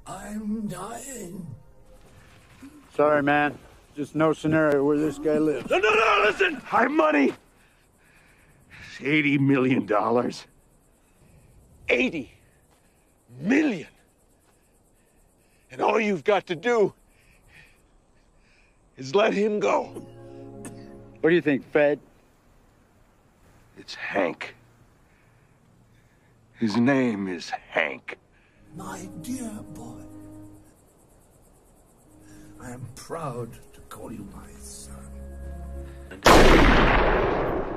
I'm dying. Sorry, man. Just no scenario where this guy lives. No, listen! I have money! It's $80 million. 80 million! And all you've got to do is let him go. What do you think, Fed? It's Hank. His name is Hank. My dear boy, I am proud to call you my son.